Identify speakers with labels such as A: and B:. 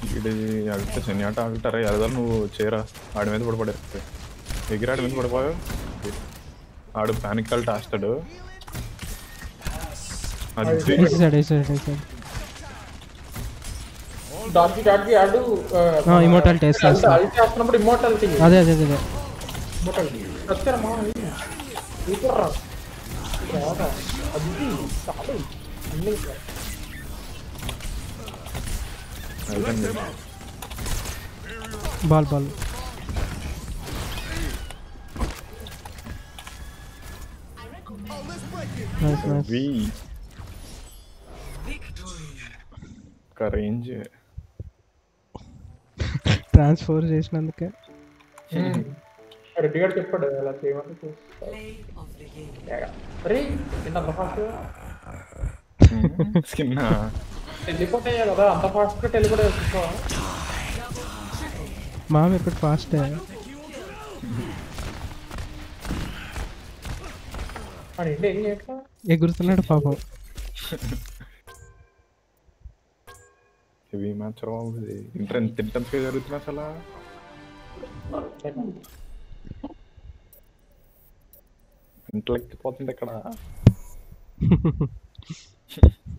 A: ఇది అడిగితే శని ఆట ఆగుతారా ఎరదాలు నువ్వు చేరా ఆడి మీద పడిపడే ఎగిరి ఆడి మీద పడిపోయా ఆడు ప్యానిక్ కాల్ టాస్తాడు అది
B: ఆడు
C: ఇమోర్టాలిటీ
B: చేస్తున్నప్పుడు ఇమోర్టాలిటీ
C: అదే అదే అదే
B: వచ్చారమ్మా అది చాలు అన్ని
C: ball ball nice nice
A: range
C: transfer చేసినందుకే
B: రెడ్డి గారు చెప్పాడు అలా చేయమని అరే నిన్న అంత ఫాస్ట్
A: స్కిన్
B: టెలిపోర్ట్ అయ్యా కదా అంత ఫాస్ట్ గా టెలిపోర్ట్ అయ్యా
C: మామ ఇప్పుడు ఫాస్ట్
B: ఏంటి ఏం చేయట్లా
C: ఎగురుతున్నాడు పాపం
A: హెవీ మ్యాచ్ ఇంటర్ ఎంత ఇంటెన్స్గా జరుగుతున్నా అసలు ఇంట్లో ఎక్కిపోతుంది ఇక్కడ